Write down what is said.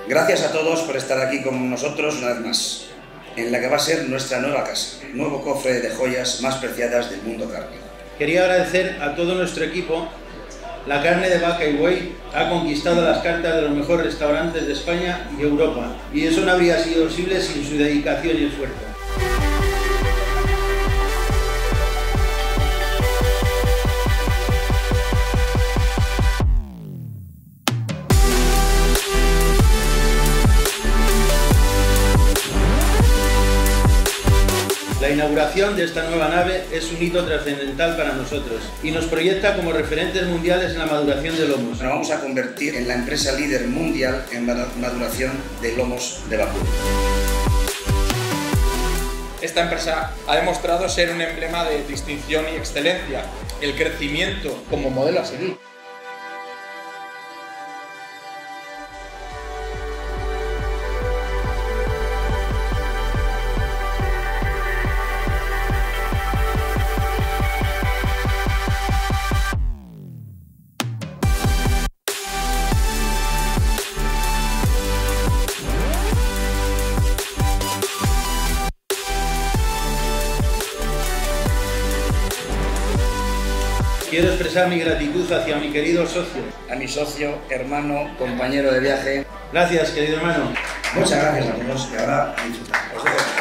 Gracias a todos por estar aquí con nosotros una vez más, en la que va a ser nuestra nueva casa, nuevo cofre de joyas más preciadas del mundo cárnico. Quería agradecer a todo nuestro equipo. La carne de vaca y buey ha conquistado las cartas de los mejores restaurantes de España y Europa, y eso no habría sido posible sin su dedicación y esfuerzo. La inauguración de esta nueva nave es un hito trascendental para nosotros y nos proyecta como referentes mundiales en la maduración de lomos. Nos vamos a convertir en la empresa líder mundial en maduración de lomos de vacuno. Esta empresa ha demostrado ser un emblema de distinción y excelencia, el crecimiento como modelo a seguir. Quiero expresar mi gratitud hacia mi querido socio. A mi socio, hermano, compañero de viaje. Gracias, querido hermano. Muchas gracias a todos y ahora a disfrutar.